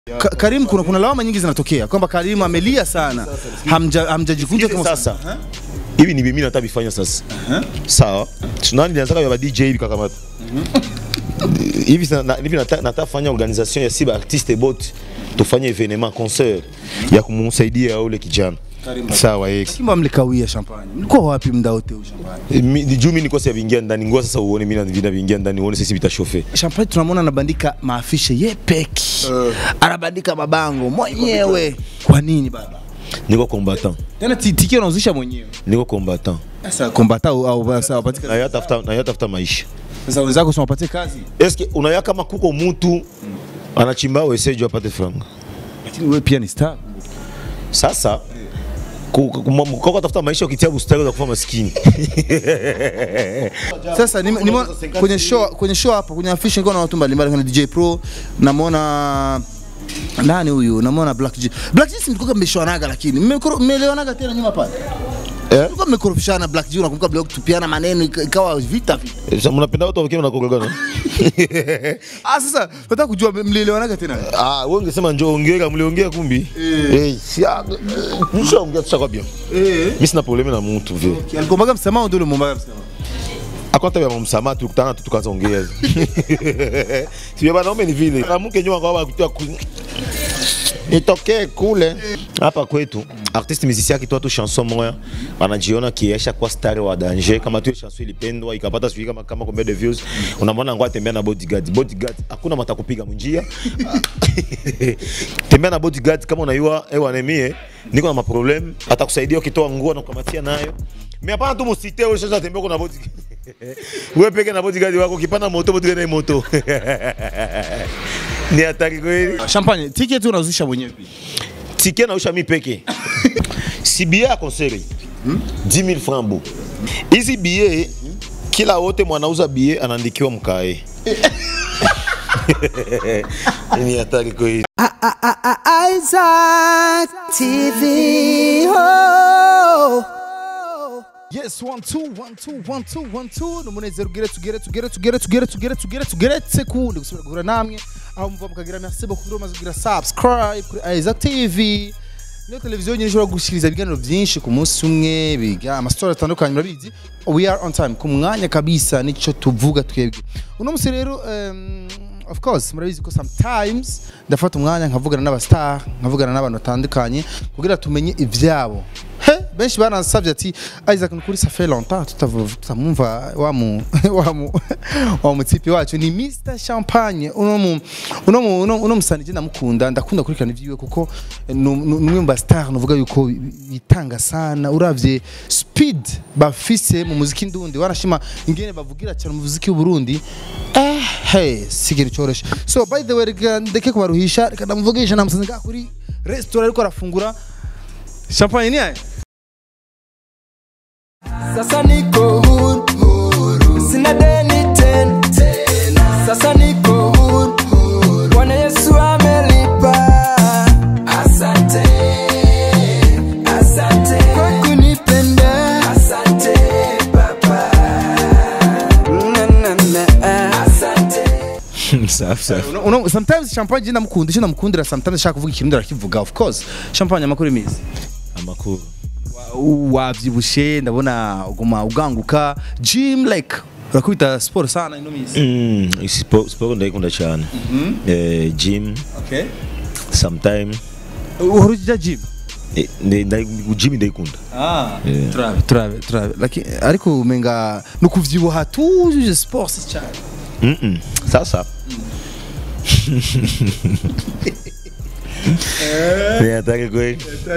Karim kuna lawama nyingi zinatokea kwamba Karim amelia sana. Hamjajikunja kama sasa. Hivi ni mimi nataka bifanya sasa. Sawa. Tunani nilianza kwa DJ hivi kakamata. Hivi nataka fanya organisation ya siba artiste bot tufanye evenement concert ya kumsaidia ule kijana. Sawa Kimba mlikawia champagne. Mlikuwa wapi muda wote huo champagne? Juu mimi niko sasa vingia ndani ngoa sasa uone mimi na vingia ndani uone sisi bitashofe. Champagne tunamwona anabandika maafishe yepeki. Anabandika mabango mwenyewe. Kwa nini baba? Niko combattant. Tena tikio unauzisha mwenyewe. Niko combattant. Sasa combattant au sasa upatika. Na yatafuta maisha. Sasa wenzako sio wapate kazi. Eske unaya kama kuko mtu anachimba wesejo apate franga. Lakini wewe pia ni star. Sasa kwa tafuta maisha ukitia bustari za kufa maskini. Sasa kwenye show hapa kwenye afishe niko na watu mbalimbali kuna DJ Pro namuona nani huyu namuona Black G. Black G simtukoka mmeshwanaga lakini mmeleonaga tena nyuma pale. Tulikuwa mmekorofishana Black G unakumbuka block tupiana maneno ikawa vita. Sasa mnapenda watu wakiwa mnakogana. Sasa nataka kujua mlielewana tena. Wewe ungesema njoo ongea mliongea kumbi. Nishaongea tushakwambia. Mimi sina problem na mtu vile. Alikombaga msamaha ndio mumbaga msamaha. Akwata ya msamaha tukutana tukaanza ongea. Sio bana ombe ni vile. Na mke nyuma kwa kutoa itokee kule hapa kwetu artiste musicien akitoa tu chanson moja anajiona kiesha kwa star wa danger kama tu chanson ilipendwa ikapata sui kama combien de views unamwona ngwa tembea na bodyguard hakuna matakupiga munjia tembea na bodyguard kama unaiwa ewanemie niko na maproblem atakusaidia ukitoa nguo na kukamatia nayo mais hapana tu musite wewe sasa tembea na bodyguard wewe peke na bodyguard wako kipana moto bodyguard na moto ni hatari kweli. Champagne ticket unazusha mwenyewe pia. Ticket nausha mimi peke. Si billet ya concert 10,000 francs bu. Hizi billet kila wote mwanauza billet anaandikiwa mkae. Ni hatari kweli. Isaac TV ho. Yes, 1 2 numunezero tugere sekunde gusubira guhura namwe aho muva mukagira merci beaucoup mazugira subscribe kuri Isaac TV. Niyo televiziyo nyine ishobora gushikiriza ibiganiro byinshi ku munsi umwe biga ama story atandukanye murabizi. We are on time ku mwanya kabisa nico tuvuga twebwe. Uno musi rero of course murabizi ko sometimes ndafata umwanya nkavugana n'abastar nkavugana n'abantu batandukanye kugira tumenye ivyabo. Benshi banansabye ati Isaac nukuri ça fait longtemps tutamumva wa mutipi wacu ni Mr Champagne uno musanije ndamukunda ndakunda kurikana ivyiwe kuko numwe mba star nuvuga yuko bitanga sana uravye speed bafise mu muziki ndundi wanashima ingene bavugira cyane mu muziki w'u Burundi sigiri cyoroshe. So by the way ndeke kubaruhisha reka ndamuvugisha namusanze kuri restaurant ariko arafungura Champagne ni aye. Sasa niko huru sina deni tena. Sasa niko huru Bwana Yesu amelipa. Asante kwa kunipenda. Asante Baba. Asante. Sometimes Champagne jina mukundira sometimes shaka kuvuga ikintu ndakivuga of course. Champagne amakuru mizi. Amakuru wavyibushe ndabona uguma uganguka gym like urakubita sport sana ino mizi. Sport ndayikunda cyane. Gym. Okay. Sometime uhurujya gym. Gym ndayikunda. Travel. Lakini ariko umenga nukuvyibuha tuje sport cyane. Sasa. Hatari kweli.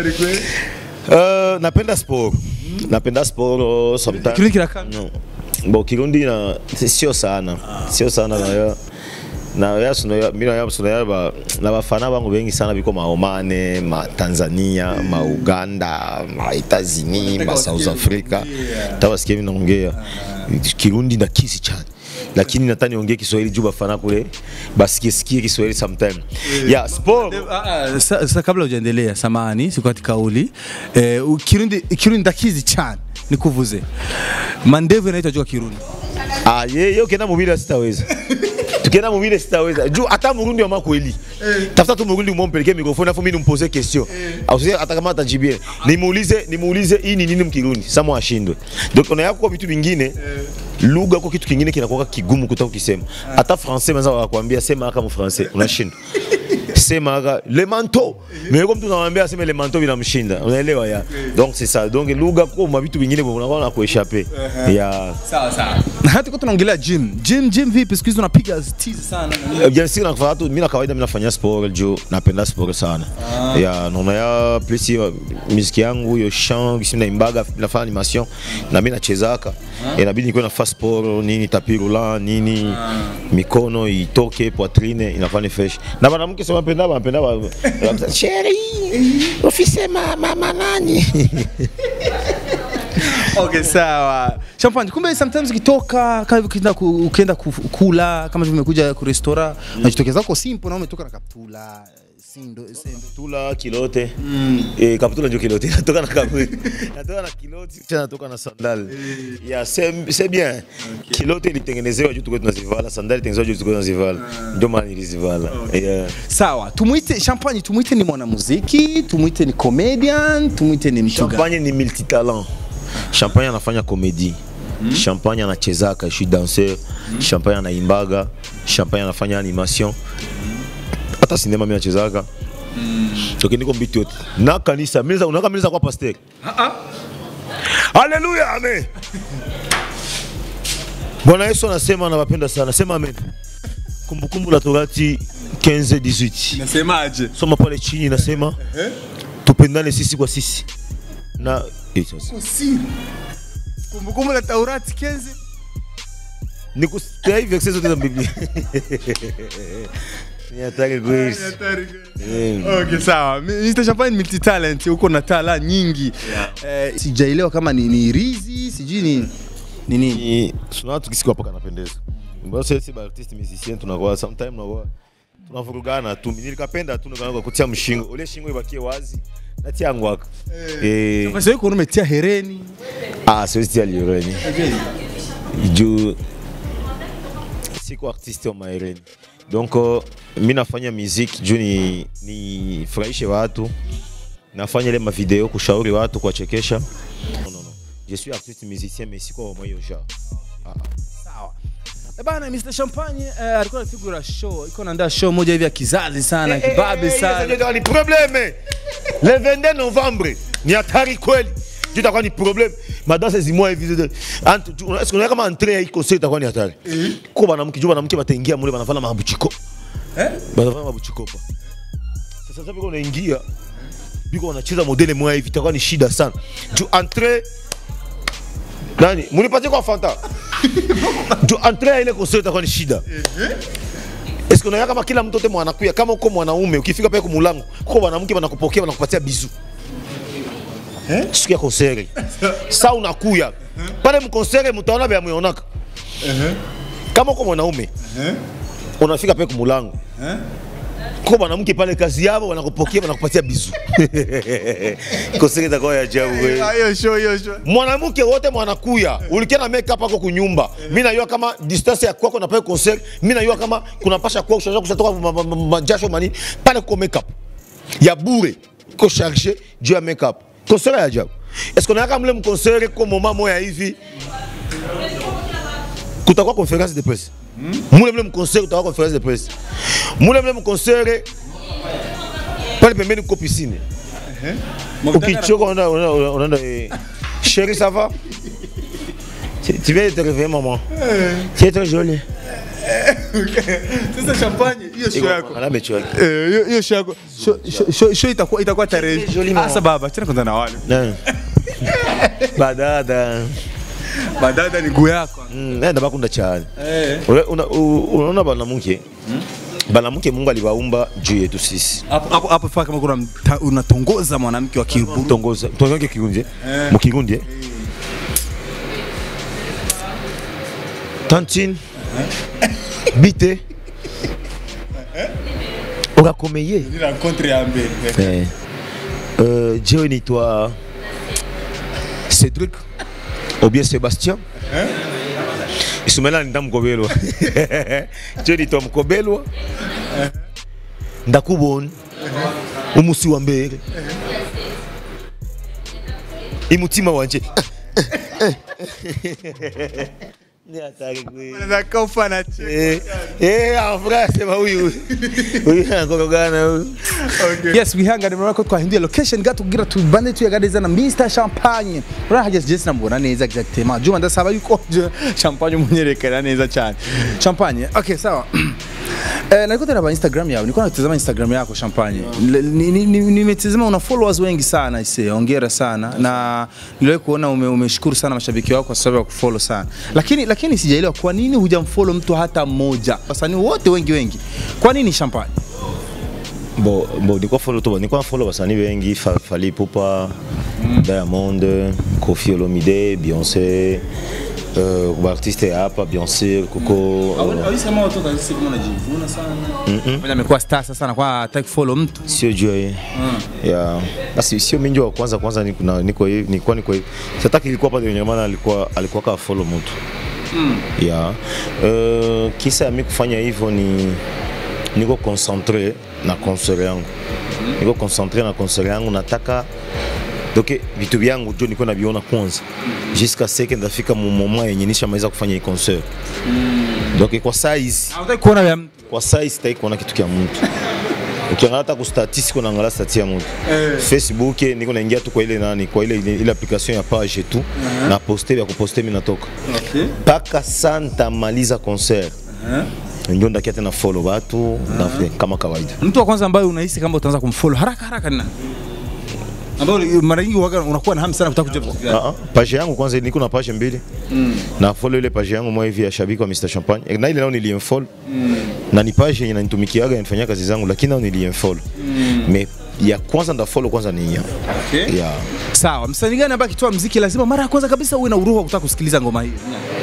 Napenda sport. Napenda sport sometimes. Kirundi kirakana. Bo Kirundi na sio sana. Sio sana na mimi na bafana bangu bengi sana biko ma Oman, ma Tanzania, ma Uganda, ma Etats-Unis, ma South Africa. Tawasikia mimi naongea Kirundi na kisi cyane. Lakini natani ongea Kiswahili juu bafana kule basikie Kiswahili sometime. Yeah, sport. Sasa kabla hujaendelea samani siku katika kauli Kirundi ndakizi cyane nikuvuze. Mandevu inaitwa jua Kirundi. Yeye ukienda mubili sitaweza. Kena mumile sitaweza. Juu hata Murundi wa makweli. Tafuta tu Murundi umompelekea microphone afu mimi nimposer question. Au sio hata kama atajibia. Nimuulize hii ni nini mkirundi? Samo ashindwe. Donc on a yako vitu vingine. Lugha kwa kitu kingine kinakuwa kigumu kutoka ukisema. Hata français mwanza wanakuambia sema kama français unashindwa. Sema le manteau. Mais comme tu unamwambia sema le manteau vinamshinda. Unaelewa ya. Donc c'est ça. Donc lugha kwa vitu vingine unakuwa kueshape. Ya sawa. Na hata kwa tunaongelea gym vipi siku hizo unapiga tizi sana. Bien sûr nakufanya watu mimi na kawaida mimi nafanya sport juu napenda sport sana. Ya naona ya plus muziki yangu yo chant kisi naimbaga nafanya animation na mimi nachezaka. Inabidi nikuwe nafanya sport nini tapis roulant nini mikono itoke poitrine inafanya fresh. Na mwanamke sema napenda chérie office mama nani. Okay, sawa. Champagne, kumbe sometimes ukitoka kama ukienda kula kama vimekuja ku restaurant unajitokeza kwa simple na umetoka na kaptula kaptula kilote kaptula ndio kilote natoka na kilote tena natoka na sandal ya c'est bien kilote ilitengenezewa juu tuko tunazivala sandali tengenezewa juu tuko tunazivala ndio maana nilizivala sawa. Tumuite Champagne, tumuite ni mwanamuziki, tumuite ni comedian, tumuite ni mtu gani? Champagne ni multitalent. Champagne anafanya comédie. Champagne anachezaka, je suis danseur. Champagne anaimbaga. Champagne anafanya animation. Hata sinema mimi nachezaka. Toki niko mbitu yote. Na kanisa, mimi kwa pasteur. Haleluya, amen. Bwana Yesu anasema anawapenda sana. Sema amen. Kumbukumbu la Torati 15:18. Nasemaje? Soma pale chini nasema tupendane sisi kwa sisi. Na Kumbukumbu la Taurati 15 ni kusikia hivi verses zote za Biblia. Ni hatari kweli. Okay, sawa. Mr. Champagne multi-talent, uko na tala nyingi. Sijaelewa kama ni rizi, sijui ni nini. Tuna watu kisi kwa paka napendeza. Mbona sisi ba artist musicien tunakuwa sometimes tunavurugana tu. Nilikapenda tu nikaanza kutia mshingo. Ule shingo ibakie wazi. Natia ngwaka. Sasa yuko umetia hereni. Siwezi tia hereni. Juu siko artiste wa hereni. Donc mimi nafanya musique juu ni furahishe watu. Nafanya ile mavideo kushauri watu kuwachekesha. Non. Je suis artiste musicien mais siko wa moyo genre. Sawa. Bana Mr. Champagne alikuwa anafigura show, iko naandaa show moja hivi ya kizazi sana, kibabe sana. Ndio ni problème. Le 22 novembre ni hatari kweli. Tutakuwa ni problème. Madame c'est moi évidemment. Est-ce qu'on a kama entrer hii concert itakuwa ni hatari. Kwa banamke bataingia mule banafanya mabuchiko. Banafanya mabuchiko pa. Sasa biko unaingia biko wanacheza modele moja hivi itakuwa ni shida sana. Tu entrer nani? Munipatie kwa Fanta. Tu entrer ile concert itakuwa ni shida. Est-ce qu'on a kama kila mtu wote mwanakuya kama uko mwanaume ukifika pale kwa mlango kwa mwanamke wanakupokea wanakupatia bizu. Siku ya concert. Sasa unakuya. Pale mkonsere mtaona vya muonaka. Kama uko mwanaume. Unafika pale kwa mlango. Kwa mwanamke pale kazi yao wanakupokea wanakupatia bizu. Concert itakuwa ya ajabu wewe. Hiyo show. Mwanamke wote mwanakuya. Ulikia na make up hapo kunyumba. Mimi najua kama distance ya kwako na pale concert, mimi najua kama kuna pasha kwa kushatoka majasho mani pale kwa make up. Ya bure. Ko charger juu ya make up. Concert ya ajabu. Est-ce qu'on a kama mle concert kwa moment moya hivi? Kutakuwa conférence de presse. Mule concert kutakuwa conférence de presse. Mule concert pale pembeni kwa piscine. Ukichoka unaenda chérie ça va? Tu viens de te réveiller maman. Tu es très jolie. Sasa Champagne hiyo show yako. Hiyo show yako. Show itakuwa tarehe. Asa baba, tena kwanza na wale. Badada ni nguo yako. Nenda bakunda cyane. Unaona banamuke Mungu aliwaumba juu yetu sisi. Hapo faka kama kuna unatongoza mwanamke wa Kirundi. Tongoza Kirundi. Mu Kirundi. Tantine. Bite. Urakomeye. Ni rencontre ya mbele. Dieu ni toi Cédric ou bien Sébastien. Isumela ndamukobelwa. Jodi to mukobelwa. Ndakubona. Umusi wa mbere. Imutima wanje. Ni atake kwe. Nakofa na Afra sema huyu. Huyu ngogana huyu. Okay. Yes, wihangane murako twahinduye location gato kugira tubande tuyagadeza na Mr Champagne. Ura hageze Jesse namubona neza exactement. Juma ndasaba yuko Champagne munyerekana neza cyane. Champagne. Okay, sawa. Nalikuwa tena Instagram yao. Nilikuwa natazama Instagram yako Champagne. Nimetazama una followers wengi sana ise. Hongera sana. Na niliwahi kuona umeshukuru sana mashabiki wako kwa sababu ya kufollow sana. Lakini sijaelewa kwa nini hujamfollow mtu hata mmoja. Wasanii wote wengi. Kwa nini Champagne? Bon, nilikuwa follow wasanii wengi, Fally Ipupa, Diamond, Koffi Olomide, Beyoncé, artiste hapa, Beyoncé, Coco. Alisema watu kasi kama unajivuna sana. Mimi amekuwa star sasa na kwa hataki follow mtu. Sio Joy. Yeah. Basi sio mimi ndio kwanza niko hivi. Sitaki ilikuwa pale kwenye maana alikuwa ka follow mtu. Yeah. Kisa mimi kufanya hivyo niko concentré na concert yangu. Nataka donc vitu vyangu ndio niko naviona kwanza jusqu'à ce que ndafika mu moment yenye nishamaliza kufanya hii concert. Donc kwa size hautai kuona ya mtu, kwa size sitaki kuona kitu kia mtu. Ukiangalia hata ku statistics kuna angalia statistics ya mtu. Facebook niko naingia tu kwa ile application ya page tu na poster ya kuposter mimi natoka. Okay. Paka santa maliza concert. Ndio ndakia tena follow watu kama kawaida. Mtu wa kwanza ambaye unahisi kama utaanza kumfollow haraka ni nani? Ambao mara nyingi unakuwa na hamu sana kutaka kujua. Page yangu kwanza niko na page mbili. Na follow ile page yangu mwa hivi ya shabiki wa Mr Champagne. Na ile nao nilienfollow. Na ni page yenye inanitumikiaga inafanya kazi zangu lakini nao nilienfollow. Mais ya kwanza nda follow kwanza ni ya. Okay. Yeah. Sawa, msanii gani ambaye akitoa muziki lazima mara ya kwanza kabisa uwe na uruhu kutaka kusikiliza ngoma hii?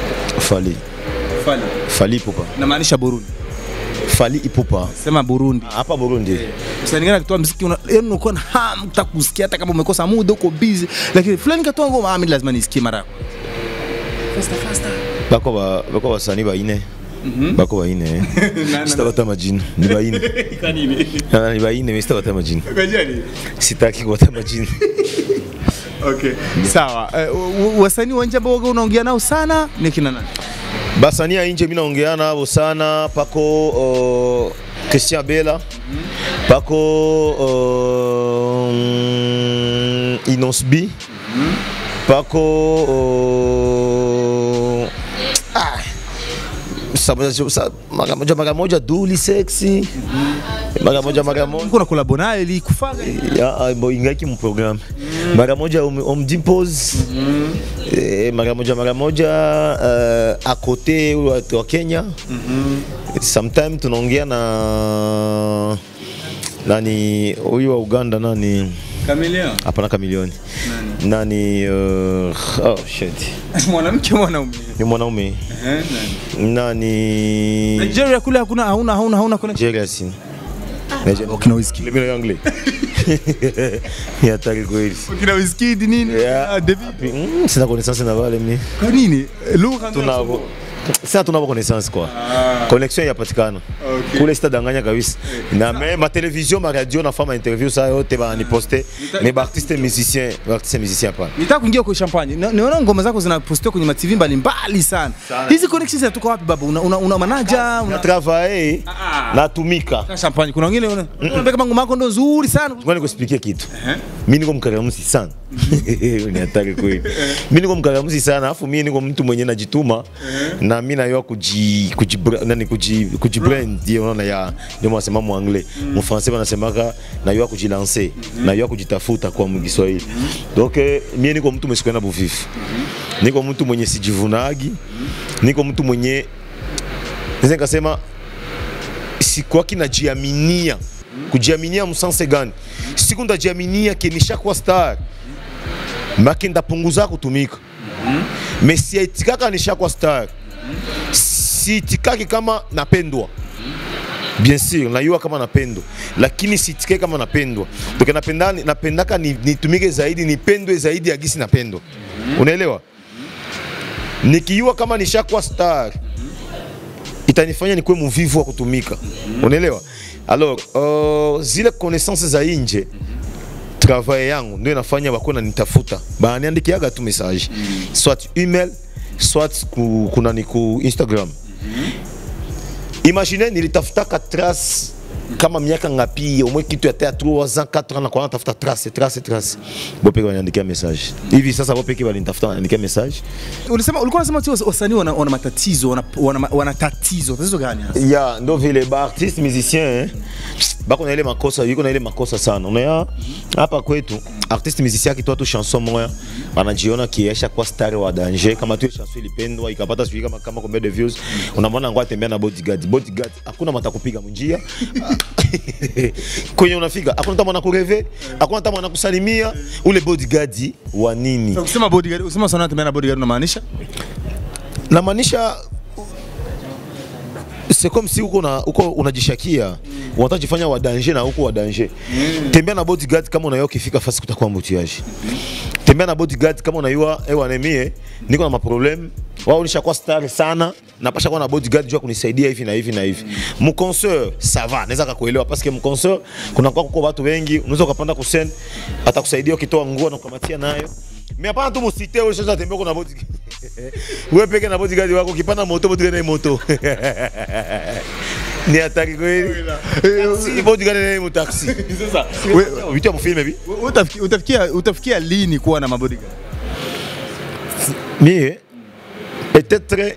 Fally Ipupa. Na maanisha Burundi. Fally Ipupa. Sema Burundi. Hapa Burundi. Msanii gani akitoa muziki unakuwa na hamu kutaka kusikia hata kama umekosa muda uko busy lakini fulani katoa ngoma mimi lazima nisikie mara. Faster. Bako wasanii baine. Bako baine. Sitabata majina. Ni baine. Kwa nini? Ni baine mimi sitabata majina. Kwa nini? Sitaki kuwata majina. Okay. Sawa. Wasanii wa nje ambao unaongea nao sana ni kina nani? Basanii ya nje mimi naongea nao sana pako Christian Bella. Pako Inosbi. Pako mara moja Duli Sexy. Mara moja kuna collab naye ili kufaga ya ingaki mu program. Mara moja Omdimpose. Mara moja à côté wa Kenya. Sometimes tunaongea na nani huyu wa Uganda nani Chameleone. Hapana Chameleone. Nani oh shit. Mwanamke mwanaume. Ni mwanaume. Nani Nigeria kule hauna connection. Nigeria sina. Ukina Wizkid. Mimi na anglais. Ya tagi kweli. Ukina Wizkid nini? David. Sina connaissance na wale mimi. Kwa nini? Lugha tunavo. Sasa tunavo connaissance kwa. Connection yapatikana. Okay. Kule sitadanganya kabisa. Na ma télévision, ma radio na fama interview ça yote ba ni poster. Mais artiste musicien pa. Nitaka kuingia kwa Champagne. Niona ngoma zako zinapostiwa kwenye TV mbalimbali sana. Hizi connections zinatoka wapi baba? Una manager, una travailler, na tumika. Champagne kuna wengine unaona kama ngoma yako ndo nzuri sana. Ngoja nikuexplique kitu. Mimi niko mkaramusi sana. Ni hatari kweli. Mimi niko mkaramusi sana, afu mimi niko mtu mwenye najituma na mimi nayo kujibrand ndio unaona ya ndio mwasema mu anglais. Mu français wanasemaka nayo kujilancer, nayo kujitafuta kwa Kiswahili. Donc mimi niko mtu msikwenda buvifu. Niko mtu mwenye sijivunagi. Niko mtu mwenye naweza kusema sikuwa kinajiaminia. Kujiaminia msanse gani? Siku ndajiaminia kenishakuwa star. Makinda punguza kutumika. Mais si etikaka nishakuwa star. Si etikaki kama napendwa. Bien sûr, najua kama napendwa. Lakini si etikaki kama napendwa. Donc napendaka nitumike zaidi, nipendwe zaidi ya gisi napendwa. Unaelewa? Nikiwa kama nishakuwa star itanifanya nikuwe mvivu wa kutumika. Unaelewa? Alors zile connaissances za nje travail yangu ndio inafanya wako na nitafuta. Niandikiaga tu message. Soit email, soit kuna niku Instagram. Imaginez nilitafuta ka trace kama miaka ngapi au mwe kitu ya 3 ans 4 ans na kwa natafuta trace. Bope waniandikia message. Hivi sasa bope kiba nitafuta andikia message. Ulikuwa unasema tu wasanii wana matatizo, wana tatizo gani hasa? Ya ndo vile ba artiste musicien bako na ile makosa, yuko na ile makosa sana. Unaona hapa kwetu artiste musicien akitoa tu chanson moja anajiona kiesha kwa star wa danger, kama tu chanson ilipendwa ikapata sijui kama combien de views, unamwona ngwa tembea na bodyguard hakuna mata kupiga njia kwenye unafika hakuna mtu anakureve, hakuna mtu anakusalimia, ule bodyguard wa nini? Ukisema bodyguard, usema sana tembea na bodyguard unamaanisha? Na maanisha c'est comme si uko unajishakia, unataka kufanya wa danger na uko wa danger. Tembea na bodyguard kama unayao kifika fasi kutakuwa mbutiaji. Tembea na bodyguard kama unayua anemie niko na maproblem. Wao nishakuwa star sana, napasha kuwa na bodyguard jua kunisaidia hivi na hivi na hivi. Mkonseur ça va, naweza kukuelewa parce que mkonseur kuna kwa watu wengi, unaweza kupanda ku scène atakusaidia ukitoa nguo na kukamatia nayo. Mais hapana tu msite wewe sasa tembea kuna bodyguard. Wewe peke na bodyguard wako ukipanda moto na moto. Ni hatari kweli. Si bodyguard na taxi. Sasa wewe vitu mfilme hivi. Utafikia lini kuwa na mabodyguard? Mie peut-être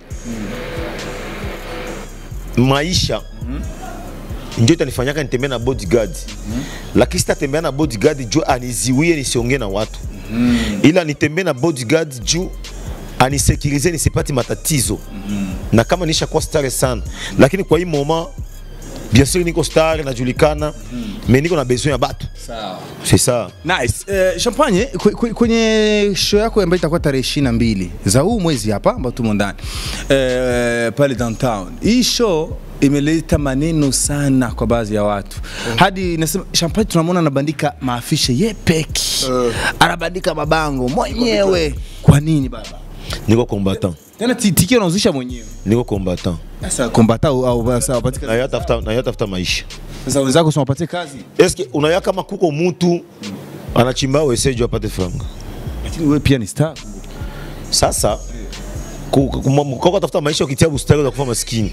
maisha ndio itanifanyaka nitembea na bodyguard. Lakini sitatembea na bodyguard juu aniziwie nisiongee na watu. Ila nitembee na bodyguard juu anisekirize nisipati matatizo. Na kama nisha kwa star sana, lakini kwa hii moment bien sûr niko star najulikana, mais niko na besoin ya batu. Sawa. C'est ça. Nice. Champagne kwenye show yako ambayo itakuwa tarehe 22 za huu mwezi hapa ambao tumo ndani. Pale downtown. Hii show imeleta maneno sana kwa baadhi ya watu. Hadi nasema Champagne tunamwona anabandika maafishe yepeki. Anabandika mabango mwenyewe. Kwa nini baba? Niko combattant. Tena tikio unauzisha mwenyewe. Niko combattant. Sasa combattant au sawa patika. Na yatafuta maisha. Sasa wenzako sio wapatie kazi. Eske unaya kama kuko mtu anachimba wesejo apate franga. Lakini wewe pia ni star. Sasa kwa tafuta maisha ukitia bustari za kufa maskini.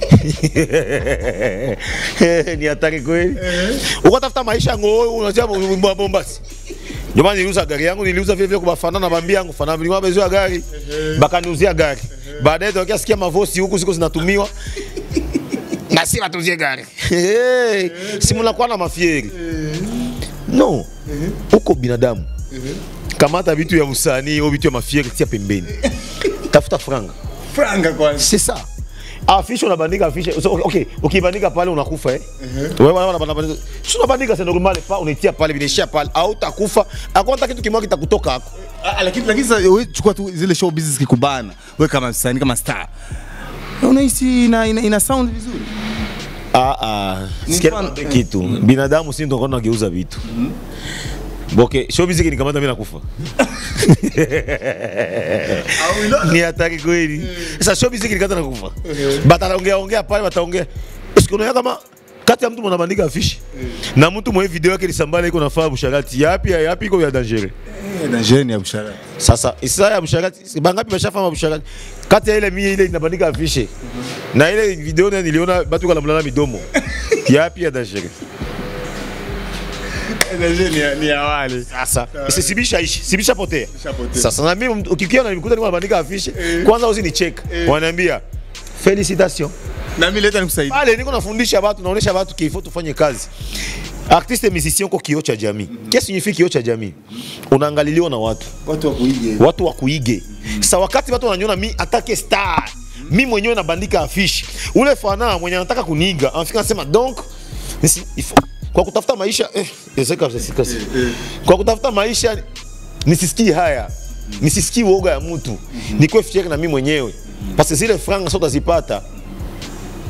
Ni hatari kweli. Ukatafuta maisha ngo unatia bombasi. Jamani niliuza gari yangu, niliuza vile vile kwa bafana na bambi yangu, fana nilikuwa bezoa gari. Bakaniuzia gari. Baadaye tokea sikia mavosi huku ziko zinatumiwa. Na si watuzie gari. Si mnakuwa na mafieri. No. Uko binadamu. Kamata vitu ya usanii au vitu ya mafieri tia pembeni. Tafuta franga. Franga kwanza. C'est ça. Afisha unabandika afisha. Okay, ukibandika pale unakufa Wewe wanabandika. Si unabandika c'est normal pas unetia pale bineshia pale au utakufa. Akonta kitu kimoja kitakutoka hapo. Lakini sasa wewe chukua tu zile show business kikubana. Wewe kama msanii kama star. Unahisi ina sound vizuri? Sikia kitu. Binadamu si ndio kwa nageuza vitu. Boke, show business ni kama mimi nakufa. Ni hatari kweli. Sasa show business nikata nakufa. Bataongea pale bataongea. Est-ce qu'on kama kati ya mtu mnabandika afishi na mtu mwe video yake lisambala iko nafaa busharati yapi iko ya danger. Danger ni ya busharati. Sasa isa ya busharati bangapi bashafa busharati. Kati ya ile mie ile inabandika afishi. Na ile video niliona watu wanamlala midomo. Yapi ya danger. Ni awali. Sasa sibisha potea. Sasa na mimi ukikiona nimekuta ni wanabandika afishe, kwanza usini check. Wananiambia félicitations. Na mimi leta nikusaidia. Pale niko nafundisha watu, naonesha watu kifo tufanye kazi. Artiste musicien kwa kioo cha jamii. Qu'est-ce signifie kioo cha jamii? Unaangaliliwa na watu. Watu wa kuige. Sasa wakati watu wananiona mimi atake star, mimi mwenyewe nabandika afishe. Ule fana mwenye anataka kuniiga, anafika anasema donc kwa kutafuta maisha kwa kutafuta maisha nisisikie haya, nisisikie uoga ya mtu, nikuwe fikiria na mimi mwenyewe, parce zile franga sio utazipata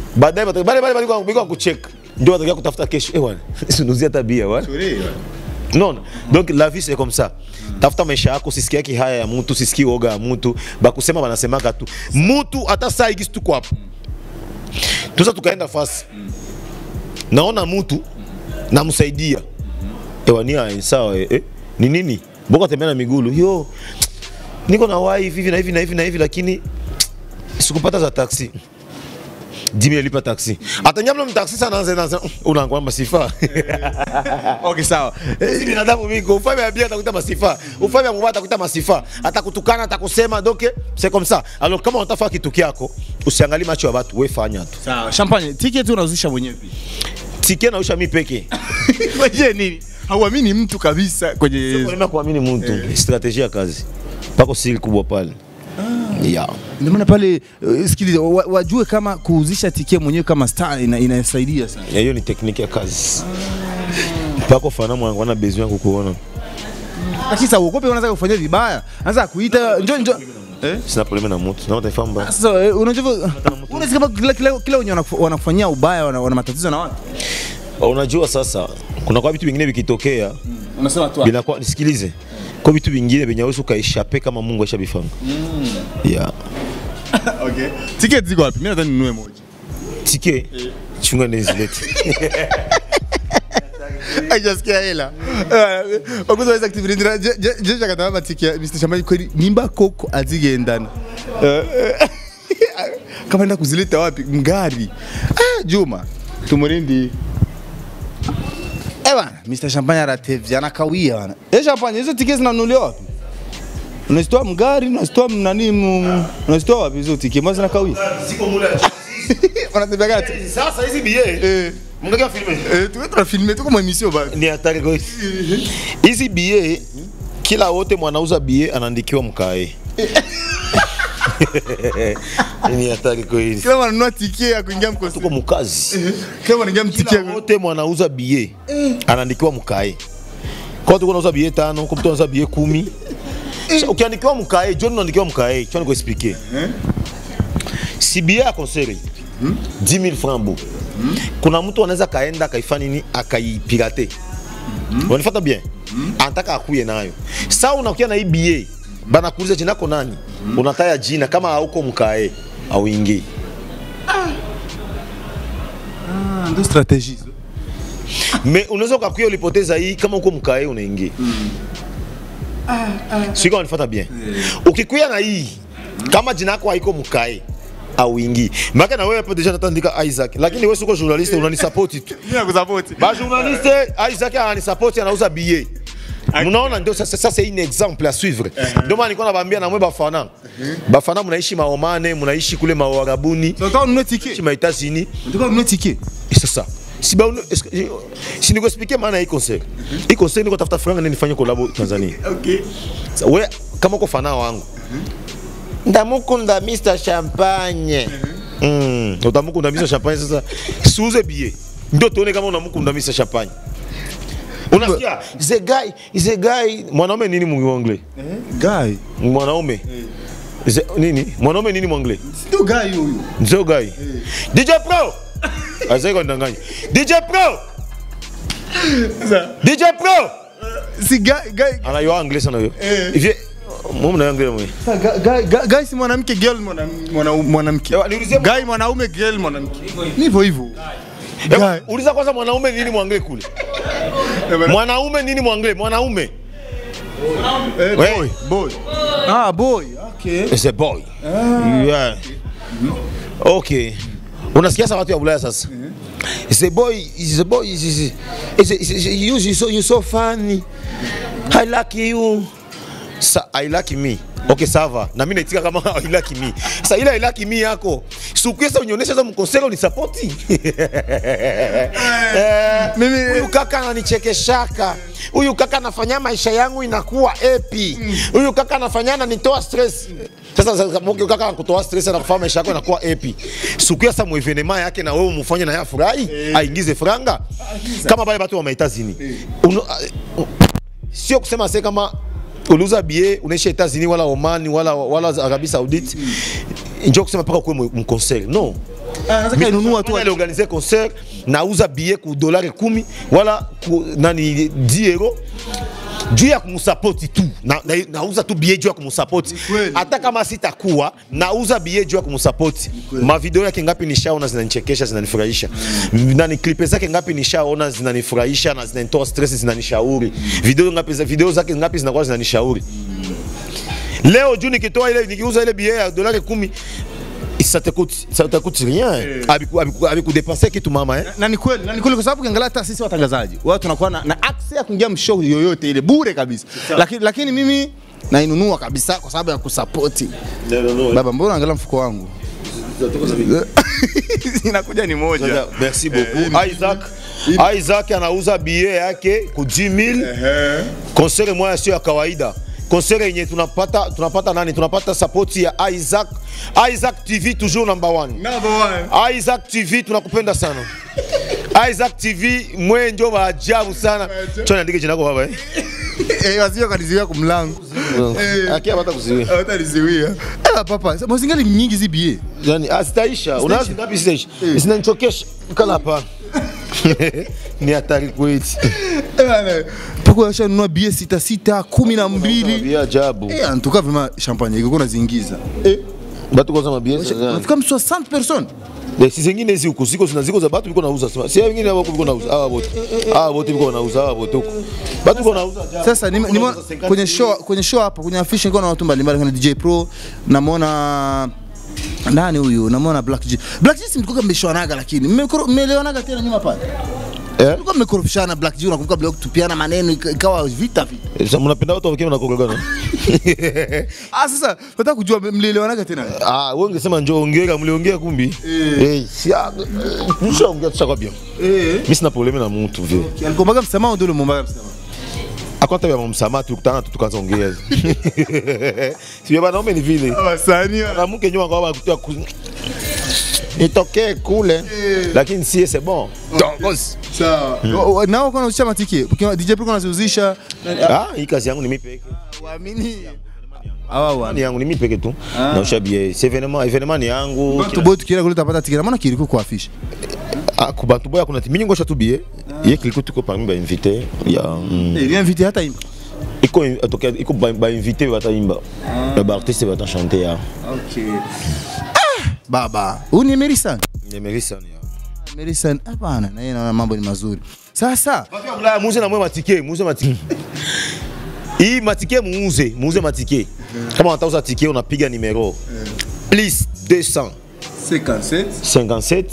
baadaye bali kucheck ndio watakia kutafuta kesho bwana. Usinuzia tabia bwana. Non, donc la vie c'est comme ça. Tafuta maisha yako, usisikie haya ya mtu, usisikie oga ya mtu, bakusema wanasemaka tu. Mtu hata saa hiki tuko hapo. Tusa tukaenda fasi. Naona mtu namsaidia. Ewania sawa ni nini? Boka tembea na migulu. Yo. Niko na wai hivi na hivi lakini sikupata za taxi. 10,000 lipa taxi. Atanyamla mtaxi sana anza unaangwa masifa. Okay sawa. Binadamu mingi ufanye abia atakuita masifa. Ufanye mbaya atakuita masifa. Atakutukana atakusema donc c'est comme ça. Alors kama unataka kitu kyako usiangalie macho ya watu, wewe fanya tu. Sawa. Champagne, ticket unazusha mwenyewe. Ticket nausha mimi peke. Ngoje nini? Hauamini mtu kabisa kwenye Sio kuamini mtu. Strategia ya kazi. Pako siri kubwa pale. Yeah. Ndio maana pale sikiliza wajue kama kuuzisha ticket mwenyewe kama star inasaidia sana. Hiyo ni tekniki ya kazi. Pako fana mwangu ana besoin yangu kuona. Lakini sasa uogope unaweza kufanya vibaya. Anza kuita njoo. Sina problema na mtu. Na utaifahamu basi. Sasa unajua unasikia kama kila wenye wanakufanyia ubaya wana matatizo na watu. Unajua sasa kuna kwa vitu vingine vikitokea Unasema tu. Binakuwa nisikilize. Kwa vitu vingine venye wewe ukaishape kama Mungu ashabifanga. Yeah. Okay. Ticket ziko wapi? Mimi nadhani ninunue moja. Ticket? Chunga nizilete. Ajasikia hela. Bakuza weza activity je kataba ticket Mr. Champagne kweli nimba koko azigendana. Kama nenda kuzileta wapi? Mgari. Juma. Tumurindi. Bana, Mr. Champagne aratevya anakawia bana. Champagne hizo tickets zinanunuliwa wapi? Unazitoa mgari, unazitoa nani, unazitoa wapi hizo tickets? Mbona zinakawia? Ziko mule. Wanatembea gati. Sasa hizi billet. Mngakia filme. Tuko filme tuko emission bana. Ni hatari kwa hizi billet. Kila wote mwanauza billet anaandikiwa mkae. Ni hatari kwa hizi. Kila wananunua ticket ya kuingia mkosi. Tuko mkazi. Kama wanaingia ticket wote mwanauza billet anaandikiwa mkae. Kwa tuko nauza billet 5, kwa mtu anauza billet 10. Sasa ukiandikiwa mkae, John unaandikiwa mkae, tu niko expliquer. Si billet ya concert 10,000 francs bu. Kuna mtu anaweza kaenda kaifanya nini akaipirate. Wanifuata bien. Anataka akuye nayo. Sasa unakuja na hii billet, bana kuuliza jina lako nani? Unataya jina kama hauko mkae au ingi. Ndio strategie. Mais unaweza ukakuya ulipoteza hii kama uko mkae unaingia. Siko wanifuata bien. Ukikuya na hii kama jina lako haiko mkae au ingi. Maka na wewe hapo deja natandika Isaac, lakini wewe sio journalist unanisupport tu. Mimi nakusupport. Ba journalist Isaac ananisupport anauza billet. Mnaona ndio sasa c'est un exemple à suivre. Ndio maana niko nawaambia na mwe bafana. Bafana mnaishi Maomane, mnaishi kule Mawarabuni. Sasa ununue ticket. Ci États-Unis. Ndio ununue ticket. C'est ça. Si niko expliquer maana hii concert. Hii concert niko tafuta franga nifanye collab Tanzania. Okay. Wewe kama uko fana wangu. Ndamukunda Mr. Champagne. Ndamukunda Mr. Champagne sasa. Suuze billet. Ndio tuone kama unamukunda Mr. Champagne. Unasikia? Is a guy. Mwanaume nini Mwangle? Guy. Mwanaume. Nini? Mwanaume nini Mwangle? Ndio guy huyu. Ndio guy. DJ Pro. Azeko ndanganya. DJ Pro. DJ Pro. Si guy. Ana yo anglais sana yo. Hivi mume na anglais mwe. Guy si mwanamke, girl mwanamke. Guy mwanaume, girl mwanamke. Hivyo hivyo. Uliza kwanza mwanaume nini Mwangle kule? Mwanaume nini Mwangle? Mwanaume. Boy. Boy. Okay. It's a boy. Yeah. Okay. Unasikia sawa watu ya Ulaya sasa? It's a boy. You're so funny. I like you. I like me. Okay, sawa. Na mimi naitika kama I like me. Sasa ile I like me yako. Sukuesa unionyesha za mkonsero ni support. Mimi huyu kaka ananichekeshaka. Huyu kaka anafanya maisha yangu inakuwa happy. Huyu kaka anafanya ananitoa stress. Sasa kama huyu kaka anakutoa stress na kufanya maisha yako inakuwa happy. Sukuesa mu evenement yake na wewe umfanye na yeye furahi, aingize franga. Kama wale watu wa États-Unis. Sio kusema sasa kama uliuza billet unaishi États-Unis wala Oman wala Arabie Saoudite njoo kusema paka kwa mconcert. No. Anataka inunua tu. Ali organiser concert, nauza billet ku $10 wala ku nani 10 euros. Juu ya kumusapoti tu nauza tu billet juu ya kumusapoti. Hata kama sitakuwa nauza billet juu ya kumusapoti. Ma video yake ngapi nishaona zinanichekesha, zinanifurahisha. Nani clip zake ngapi nishaona zinanifurahisha na zinanitoa stress, zinanishauri. Video zake ngapi zinakuwa zinanishauri. Leo juu nikitoa ile nikiuza ile billet ya $10 ça te coûte rien avec dépenser kitu mama Na ni kweli kwa sababu ukiangalia hata sisi watangazaji watu tunakuwa na access ya kuingia mshow yoyote ile bure kabisa. Lakini mimi nainunua kabisa kwa sababu ya kusupport. Baba, mbona angalia mfuko wangu? Inakuja ni moja. Merci beaucoup. Isaac anauza billet yake ku 10,000. Concert moja sio ya kawaida. Concert yenye tunapata nani? Tunapata support ya Isaac TV toujours number one. Isaac TV tunakupenda sana. Isaac TV mwe ndio maajabu sana. Chona andike jina lako baba Wazio kaniziwia kumlango. Akia hata kuziwia. Hata niziwia. Papa, msingali nyingi zibie. Yani asitaisha. Unaanza ngapi stage? Zinanichokesha kala hapa. Ni hatari kweli. Pako acha nunua bie 6 12. Bia ajabu. Antuka vema champagne iko na zingiza. Batu kwa mabia. Nafika 60 personnes. Si zingine hizi huko ziko za batu biko nauza. Si wengine hapo biko nauza. Hawa wote biko nauza, hawa wote huko. Batu biko nauza. Sasa kwenye show hapa kwenye affiche niko na watu mbalimbali kuna DJ Pro, namuona nani huyu? Namuona Black G. Black G simtukoka mmeshwanaga lakini mmeelewana tena nyuma pale. Tulikuwa mmekorofishana Black G, unakumbuka bila kutupiana maneno ikawa vita. Sasa mnapenda watu wakiwa wanakorogana. Sasa nataka kujua mlielewana tena. Wewe ungesema njoo ongea, mliongea kumbi. Nishaongea tushakwambia. Mimi sina probleme na mtu vile. Alikombaga msamaha ndio mumbaga msamaha. Akwata ya msamaha tukutana tukaanza ongea. Sio bana ombe ni vile. Wasani. Na mke nyuma kwa kutoa nitokee kule. Lakini si c'est bon. Donc sawa. Nao kuna uchama tiki. DJ Pro anaziuzisha. Hii kazi yangu ni mimi peke. Waamini. Ni yangu ni mimi peke tu. Na ushabie. C'est événement ni yangu. Bantu bote kila kule tapata tiki. Maana kiliko kwa affiche. Ku bantu boya kuna mimi ngosha tu bie. Yeye kiliko tuko parmi ba invité. Il est invité hata imba. Iko ba invité wataimba. Ba artiste va chanter ya. OK. Baba, uni Emerson? Emerson ya. Emerson hapana, na yeye naona mambo ni mazuri. Sasa, bafia mlaya muuze na mwe matike, muuze matike. Hii matike muuze matike. Kama unatauza tike unapiga numero. Plus 200 57 57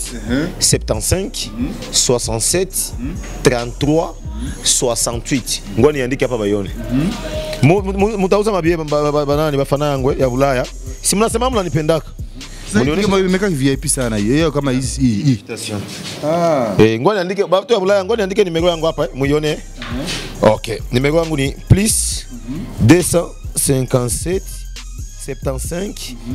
75 67 33 68. Ngoni andike hapa bayone. Mutauza mabie banani bafana yangu ya Ulaya. Si mnasema mnanipendaka. Mmekaa VIP sana hiyo kama hii. Ngoni andike watu ya Ulaya, ngoni andike nimero yangu hapa muione. Okay, nimero yangu ni plus 257 75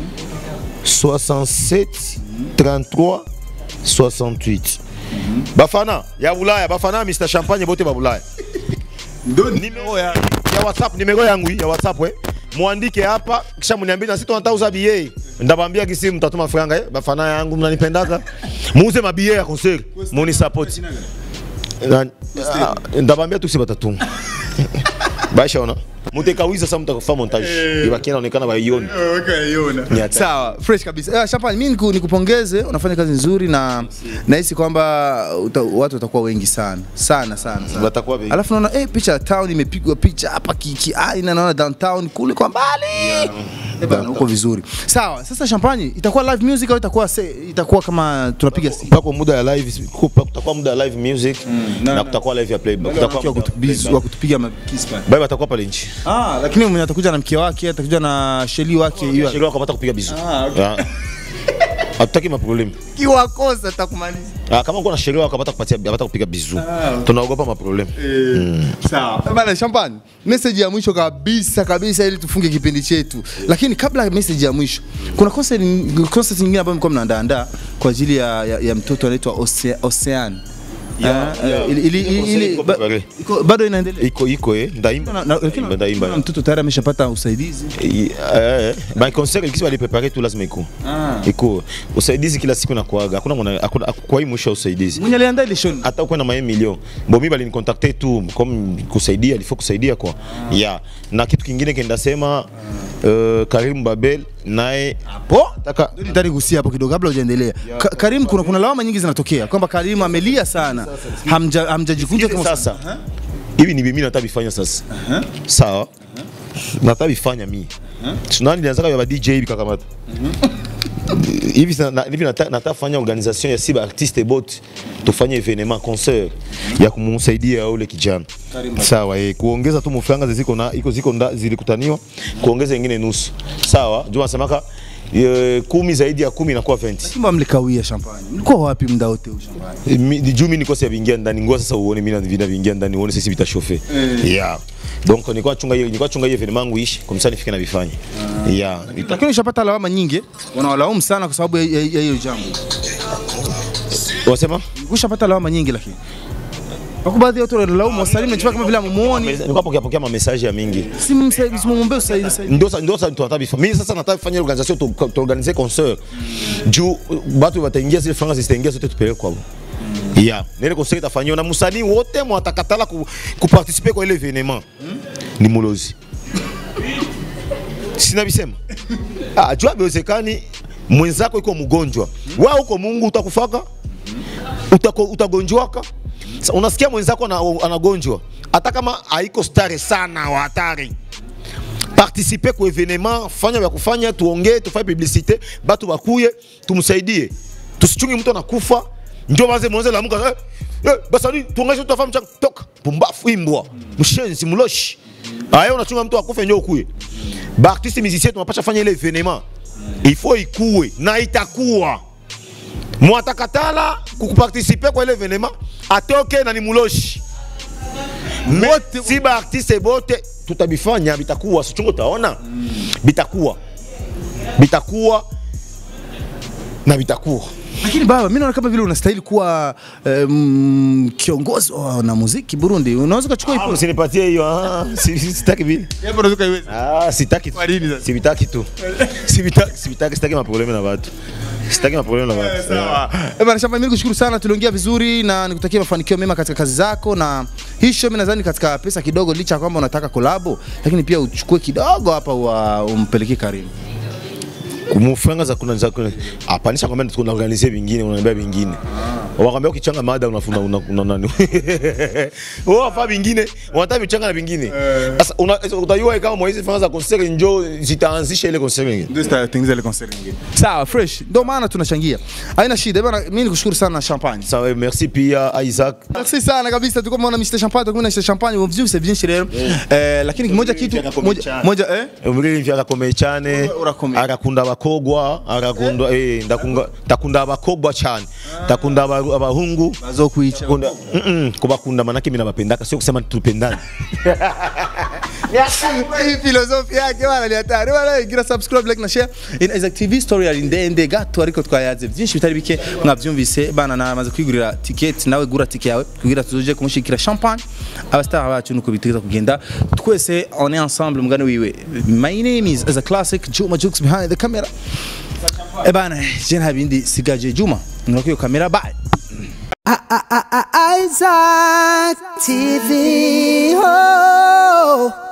67 33 68. Bafana ya Ulaya, bafana Mr Champagne bote ba Ulaya. Ndio nimero ya WhatsApp, nimero yangu ya WhatsApp muandike hapa kisha mniambie na sisi tunatauza bie. Ndabambia kisi mtatuma franga bafana yangu mnanipendaka. Muuze mabie ya concert, muni support. Ndabambia tu si batatu. Baisha ona. Mutekawiza sasa mtakufanya montage. Ibaki inaonekana baioni. Iona. Sawa, fresh kabisa. Champagne, mimi nikupongeze, unafanya kazi nzuri na nahisi kwamba watu watakuwa wengi sana. Sana. Watakuwa wengi. Alafu naona picha town imepigwa picha hapa aina naona downtown kule kwa mbali. Bana uko vizuri. Sawa, sasa Champagne itakuwa live music au itakuwa kama tunapiga simu? Pako muda ya live, kutakuwa muda ya live music na kutakuwa live ya playback. Kutakuwa kutupiga kiss pale. Baba atakuwa pale nchi. Lakini mwenye atakuja na mke wake, atakuja na Sheli wake hiyo. Sheli wako apata kupiga bizu. Hatutaki maproblem. Kiwakosa atakumaliza. Kama uko na Sheli wako apata kupiga bizu. Tunaogopa maproblem. Sawa. Bana Champagne, message ya mwisho kabisa ili tufunge kipindi chetu. Lakini kabla ya message ya mwisho, kuna concert nyingine ambayo mko mnaandaa kwa ajili ya mtoto anaitwa Ocean. bado inaendelea. Iko ndaimba. Ndaimba. Mtoto tayari ameshapata usaidizi. Ba concert ikisi wali prepare tu lazima iko. Iko. Usaidizi kila siku na kuaga. Hakuna kwa hii mwisho usaidizi. Mwenye aliandaa ile show. Hata uko na milioni. Mimi bali nikontakte tu comme kusaidia, il faut kusaidia kwa. Na kitu kingine kenda sema Karim Babel naye hapo nataka gusia hapo kidogo kabla hujaendelea. Karim kuna lawama nyingi zinatokea kwamba Karim amelia sana. Hamjajikunja kama sasa. Hivi ni mimi natabifanya sasa. Sawa. Natabifanya mimi. Tunani nianza kwa DJ bikakamata. Hivi natafanya organisation ya siba artiste bot tufanye evenement concert ya kumsaidia ule kijana. Sawa, kuongeza tu mfanga ziko zilikutaniwa, kuongeza nyingine nusu. Sawa, jua nasemaka 10 zaidi ya 10 inakuwa 20. Simba mlikawia champagne. Mlikuwa wapi muda wote huo champagne? Juu mimi niko siaingia ndani, ngoa sasa uone mimi ninaingia ndani uone sisi vitashofe. Donc nilikuwa chunga hiyo evenement yangu ishi, kwa msanii nifike na vifanye. Lakini ushapata lawama nyingi, wanawalaumu sana kwa sababu ya hiyo jambo. Wasema? Ushapata lawama nyingi lakini. Kwa baadhi ya watu wanalaumu wasanii mnachukua kama vile amuone. Nilikuwa pokea message ya mingi. Simumombe usaidizi. Ndio tunataka mimi sasa nataka kufanya organisation tu organiser concert. Juu watu wataingia zile franga zitaingia zote tupeleke kwao. Nile concert itafanywa na msanii wote mwatakatala kuparticiper kwa ile evenement. Ni Mulozi. Sina bisema. Jua bewezekani mwenzako yuko mgonjwa. Wewe uko Mungu utakufaka? Utagonjwaka? Unasikia mwenzako anagonjwa, hata kama haiko stare sana wa hatari, participer kwa evenement, fanya vya kufanya, tuongee, tufanye publicité, batu bakuye, tumsaidie. Tusichungi mtu anakufa, njoo baze mwanze la muka, basani tuongeshe tutafanya mchanga toka, pumbafu imbwa, mshenzi muloshi. Unachunga mtu akufe njoo ukuye. Ba artiste musicien tunapasha fanya ile evenement. Il faut ikuwe na itakuwa. Mwatakatala kukuparticiper kwa ile evenement atoke na ni muloshi. Si ba artiste bote tutabifanya bitakuwa sichungo taona. Bitakuwa na bitakuwa. Lakini baba mimi naona kama vile unastahili kuwa kiongozi na muziki Burundi. Unaweza kuchukua hiyo. Usinipatie hiyo. Sitaki vile. Hebu unaweza kuiweza. Sitaki. Kwa nini sasa? Sitaki tu. Sitaki maprobleme na watu. Sitaki maprobleme na watu. Sawa. Bwana Shamba, mimi nikushukuru sana, tuliongea vizuri na nikutakia mafanikio mema katika kazi zako, na hii show mimi nadhani katika pesa kidogo, licha kwamba unataka collab, lakini pia uchukue kidogo hapa umpelekee Karim. Kumufanga za kuna apanisha kwamba tunaorganize vingine, unaniambia vingine. Wakwambia ukichanga mada unafuna nani. Fa vingine, unataka vichanga na vingine. Sasa utayua kama Moize fanga za concert njoo zitaanzisha ile concert nyingine. Ndio zitatengeneza ile concert nyingine. Sawa, fresh. Ndio maana tunachangia. Haina shida bwana, mimi nikushukuru sana Champagne. Sawa, merci pia Isaac. Merci sana kabisa, tulikuwa tunaona Mr Champagne, tulikuwa na Champagne, vous c'est bien chez lakini kimoja kitu moja umuri vyaka komechane akakunda bakogwa arakunda ndakunda abakogwa cyane takunda abahungu bazokwica kubakunda manake mimi nabapendaka sio kusema tupendane. Hii filosofia yake wala ni hatari. Wala ingira subscribe, like na share in Isaac TV story ali ndende gato ariko twayaze byinshi bitari bike mwavyumvise bana, namaze kwigurira ticket, nawe gura ticket yawe kugira tuzoje kumushikira Champagne abastar bacu nuko bitegeza kugenda twese on est ensemble mugane wiwe. My name is as a classic Juma Jukes behind the camera. Bana jena habindi sigaje Juma nurakiyo kamera. Bye. Isaac TV. Oh.